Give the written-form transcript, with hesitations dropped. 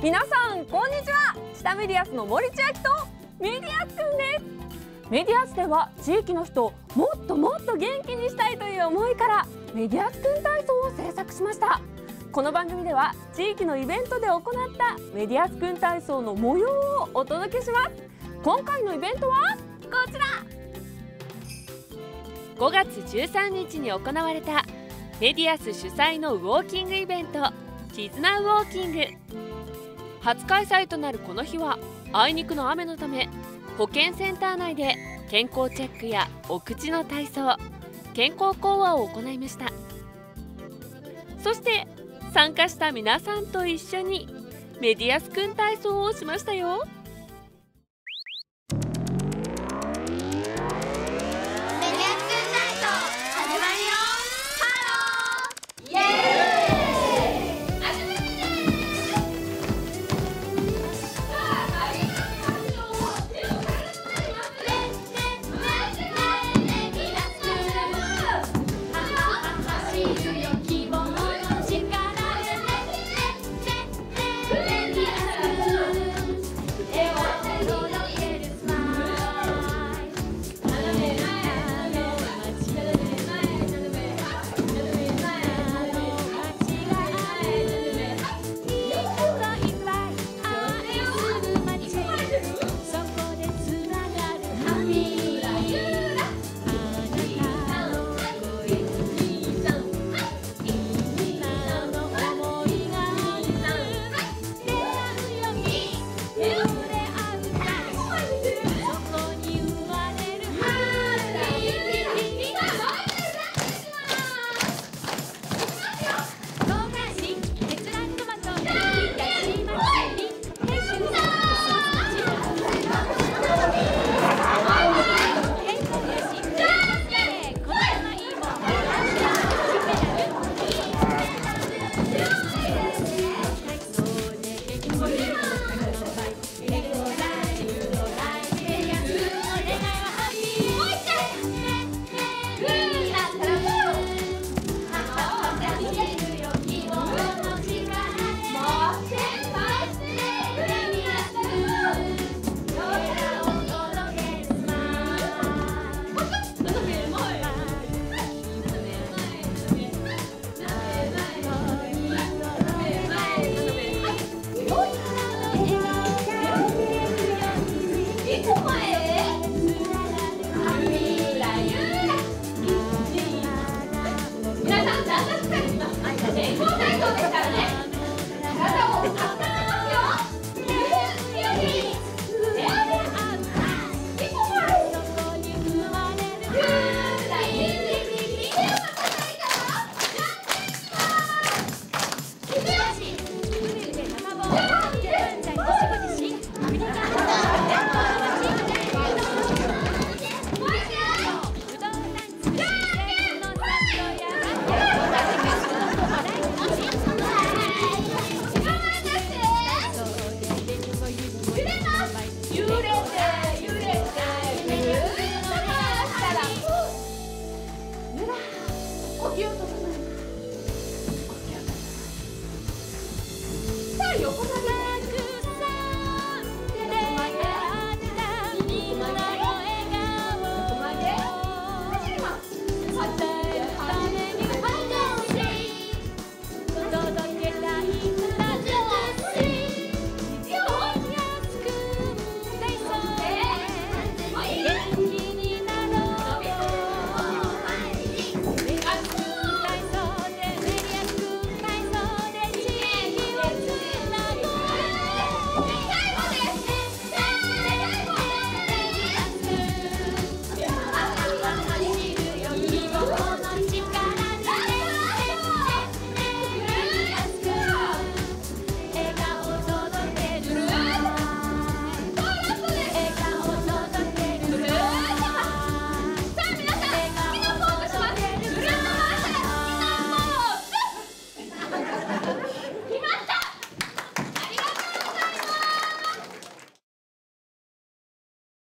皆さんこんにちは。下メディアスの森千秋とメディアスくんです。メディアスでは地域の人をもっともっと元気にしたいという思いからメディアスくん体操を制作しました。この番組では地域のイベントで行ったメディアスくん体操の模様をお届けします。今回のイベントはこちら。 5月13日に行われたメディアス主催のウォーキングイベント絆ウォーキング。初開催となるこの日はあいにくの雨のため保健センター内で健康チェックやお口の体操、健康講話を行いました。そして参加した皆さんと一緒にメディアスくん体操をしましたよ。